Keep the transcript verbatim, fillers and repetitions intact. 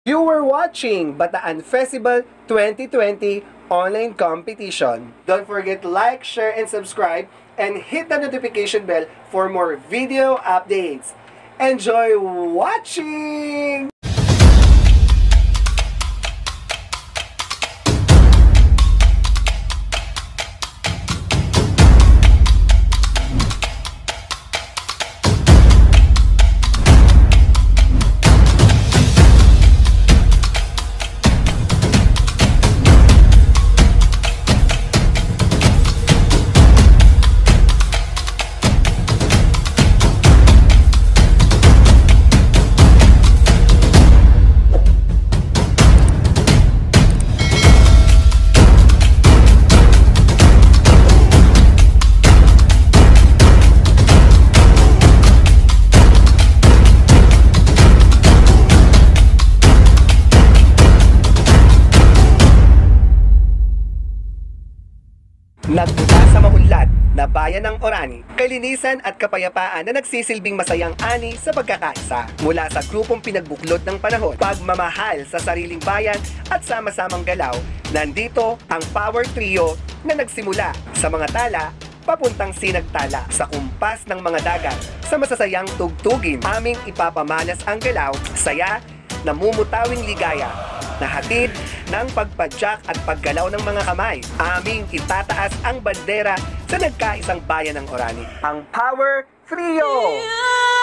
You were watching Bataan Festival twenty twenty online competition. Don't forget to like, share, and subscribe, and hit the notification bell for more video updates. Enjoy watching! Nagmula sa maunlad na bayan ng Orani, kalinisan at kapayapaan na nagsisilbing masayang ani sa pagkakaisa. Mula sa grupong pinagbuklod ng panahon, pagmamahal sa sariling bayan at sama-samang galaw, nandito ang Power Trio na nagsimula sa mga tala papuntang sinagtala sa kumpas ng mga dagat. Sa masasayang tugtugin, aming ipapamalas ang galaw, saya, namumutawing ligaya, na hatid ng pagpadyak at paggalaw ng mga kamay. Aming itataas ang bandera sa nagkaisang bayan ng Orani, ang Power Trio!